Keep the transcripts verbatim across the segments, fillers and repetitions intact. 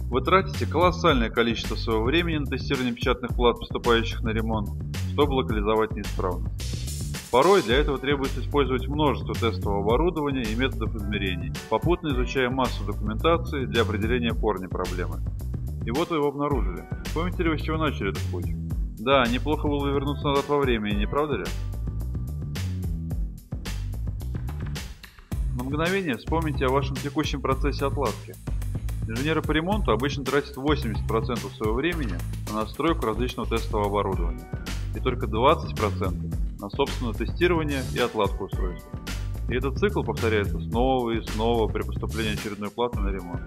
Вы тратите колоссальное количество своего времени на тестирование печатных плат, поступающих на ремонт, чтобы локализовать неисправность. Порой для этого требуется использовать множество тестового оборудования и методов измерений, попутно изучая массу документации для определения корня проблемы. И вот вы его обнаружили. Помните ли вы, с чего начали этот путь? Да, неплохо было бы вернуться назад во времени, не правда ли? На мгновение вспомните о вашем текущем процессе отладки. Инженеры по ремонту обычно тратят восемьдесят процентов своего времени на настройку различного тестового оборудования и только двадцать процентов на собственное тестирование и отладку устройства. И этот цикл повторяется снова и снова при поступлении очередной платы на ремонт.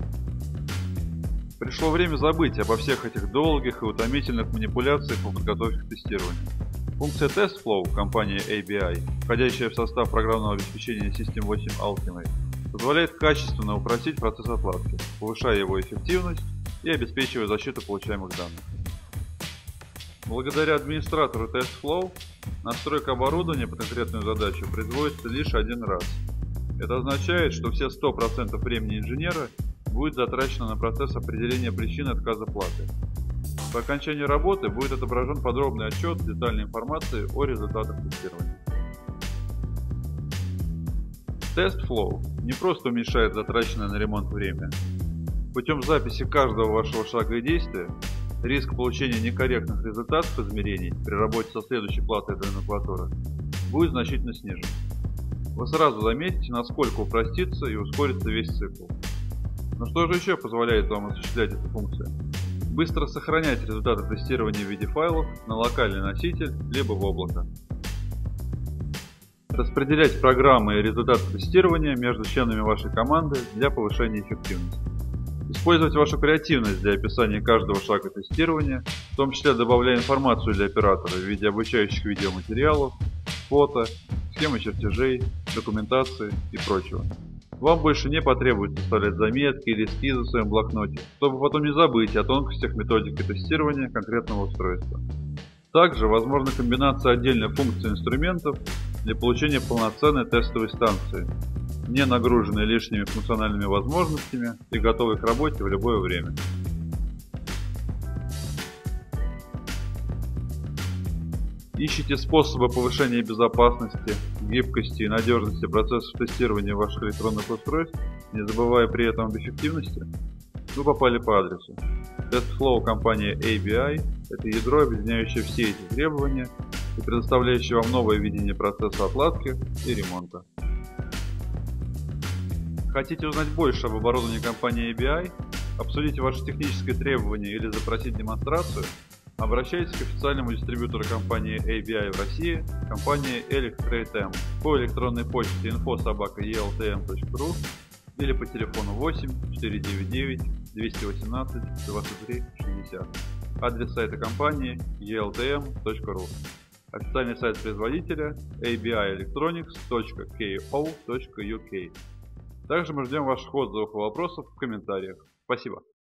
Пришло время забыть обо всех этих долгих и утомительных манипуляциях по подготовке к тестированию. Функция TestFlow компании эй би ай, входящая в состав программного обеспечения систем восемь Ultimate, позволяет качественно упростить процесс отладки, повышая его эффективность и обеспечивая защиту получаемых данных. Благодаря администратору TestFlow настройка оборудования под конкретную задачу производится лишь один раз. Это означает, что все сто процентов времени инженера будет затрачено на процесс определения причины отказа платы. По окончании работы будет отображен подробный отчет с детальной информацией о результатах тестирования. TestFlow не просто уменьшает затраченное на ремонт время. Путем записи каждого вашего шага и действия риск получения некорректных результатов измерений при работе со следующей платой этой номенклатуры будет значительно снижен. Вы сразу заметите, насколько упростится и ускорится весь цикл. Но что же еще позволяет вам осуществлять эту функцию? Быстро сохранять результаты тестирования в виде файлов на локальный носитель либо в облако. Распределять программы и результаты тестирования между членами вашей команды для повышения эффективности. Использовать вашу креативность для описания каждого шага тестирования, в том числе добавляя информацию для оператора в виде обучающих видеоматериалов, фото, схемы чертежей, документации и прочего. Вам больше не потребуется составлять заметки или эскизы в своем блокноте, чтобы потом не забыть о тонкостях методики тестирования конкретного устройства. Также возможна комбинация отдельных функций инструментов для получения полноценной тестовой станции, не нагруженной лишними функциональными возможностями и готовой к работе в любое время. Ищите способы повышения безопасности, гибкости и надежности процессов тестирования ваших электронных устройств, не забывая при этом об эффективности? Вы попали по адресу. TestFlow компании эй би ай – это ядро, объединяющее все эти требования и предоставляющее вам новое видение процесса отладки и ремонта. Хотите узнать больше об оборудовании компании эй би ай, обсудить ваши технические требования или запросить демонстрацию? Обращайтесь к официальному дистрибьютору компании эй би ай в России, компании Electrate-M, по электронной почте инфо собака и эл ти эм точка ру или по телефону восемь четыреста девяносто девять двести восемнадцать двадцать три шестьдесят. Адрес сайта компании и эл ти эм точка ру. Официальный сайт производителя эй би ай electronics точка ко точка ю кей. Также мы ждем ваших отзывов и вопросов в комментариях. Спасибо.